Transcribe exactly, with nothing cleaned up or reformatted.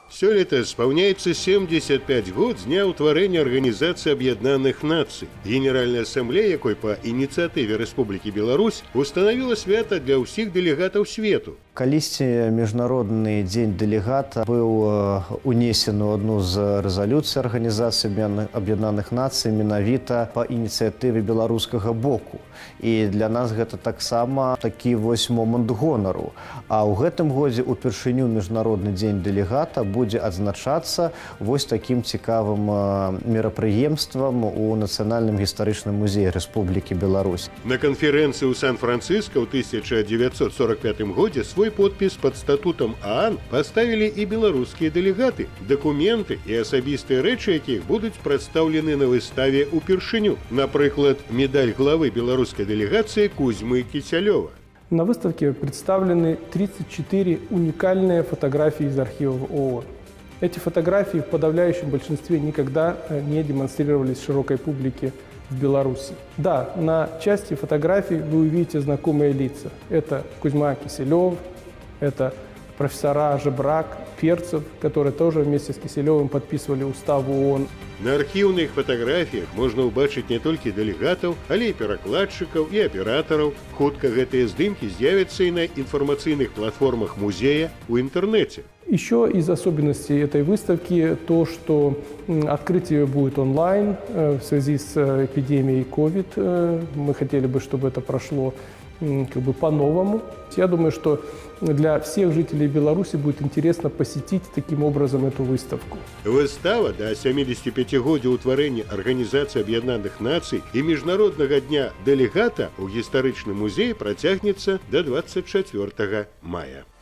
Сёлета исполняется семьдесят пять год с дня утворения Организации Объединенных Наций. Генеральная ассамблея, якой по инициативе Республики Беларусь установила свято для всех делегатов свету. Калісьці міжнародны дзень дэлегата быў унесены ў одну з рэзалюцый Арганізацыі Аб'яднаных Нацый менавіта па ініцыятыве беларускага боку. І для нас гэта таксама такі вось момант гонару. А ў гэтым годзе упершыню міжнародны дзень дэлегата будзе адзначацца вось такім цікавым мерапрыемствам у Нацыянальным гістарычным музеі Рэспублікі Беларусь. На канферэнцыі ў Сан-Франциско ў тысяча девятьсот сорок пятым годзе свой подпіс под статутам ААН поставили и белорусские делегаты. Документы и особистые рэчы якіх будуць прадстаўлены на выставе упершыню. Напрыклад, медаль главы белорусской делегации Кузьмы Кисялёва. На выставке представлены тридцать четыре уникальные фотографии из архивов ООН. Эти фотографии в подавляющем большинстве никогда не демонстрировались широкой публике в Беларуси. Да, на части фотографий вы увидите знакомые лица. Это Кузьма Кисялёв, это профессора Жебрак, Перцев, которые тоже вместе с Киселевым подписывали устав ООН. На архивных фотографиях можно убачить не только делегатов, але и перакладчиков и операторов. Хутка гэтыя здымки з'явятся и на информационных платформах музея в интернете. Еще из особенностей этой выставки то, что открытие будет онлайн в связи с эпидемией ковид. Мы хотели бы, чтобы это прошло как бы по-новому. Я думаю, что для всех жителей Беларуси будет интересно посетить таким образом эту выставку. Выстава до семидесятипятигоддзя утварэння Организации Объединенных Наций и Международного дня делегата у гістарычным музеі працягнецца до двадцать четвёртага мая.